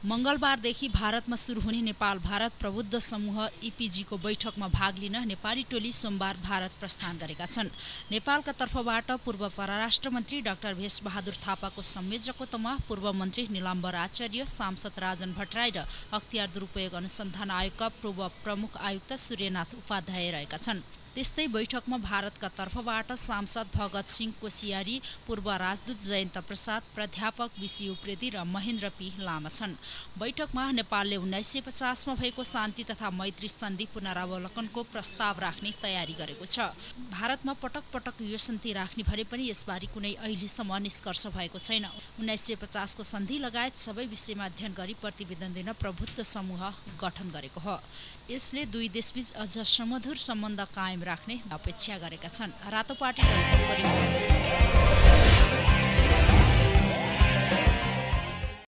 मंगलबारदेखि भारतमा सुरु हुने नेपाल भारत प्रबुद्ध समूह ईपीजीको बैठकमा भाग लिन नेपाली टोली सोमबार भारत प्रस्थान गरेका छन्। नेपालका तर्फबाट पूर्व परराष्ट्र मन्त्री डाक्टर भेषबहादुर थापाको संयोजकत्वमा पूर्व मन्त्री निलम्बर आचार्य, सांसद राजन भट्टराई र अख्तियार दुरुपयोग अनुसन्धान आयोगका पूर्व प्रमुख आयुक्त सूर्यनाथ उपाध्याय रहेका छन्। त्यस्तै बैठकमा भारतका तर्फबाट सांसद भगत सिंह कोसियारी, पूर्व राजदूत जयन्त प्रसाद, प्राध्यापक बीसी उप्रेती र महेन्द्र पी लामा छन्। बैठकमा नेपालले 1950 मा भएको शान्ति तथा मैत्री सन्धि पुनरावलोकनको प्रस्ताव राख्ने तयारी गरेको छ। भारतमा पटक पटक यो सन्धि राख्ने भने पनि यसबारे कुनै अहिलेसम्म निष्कर्ष भएको छैन। 1950 को सन्धि लगायत सबै विषयमा अध्ययन गरी प्रतिवेदन दिन प्रबुद्ध समूह गठन गरेको हो। यसले दुई देशबीच अझ सुमधुर सम्बन्ध कायम राख्ने अपेक्षा गरेका छन्। रातोपाटी